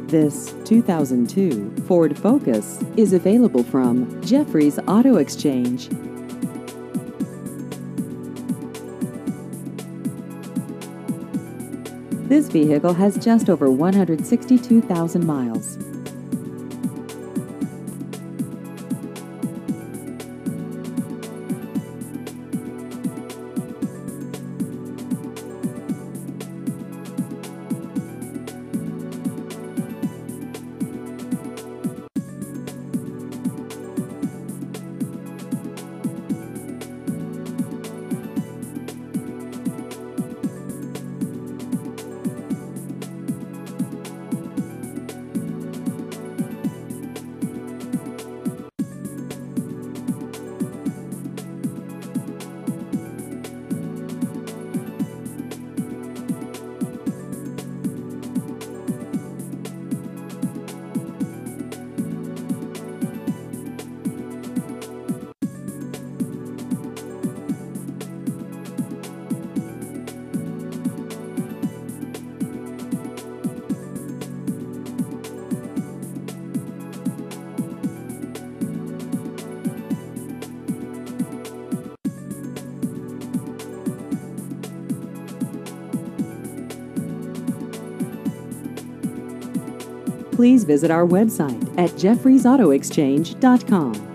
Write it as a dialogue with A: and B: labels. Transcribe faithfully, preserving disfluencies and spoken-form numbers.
A: This two thousand two Ford Focus is available from Jeffrey's Auto Exchange. This vehicle has just over one hundred sixty-two thousand miles. Please visit our website at jeffreys auto exchange dot com.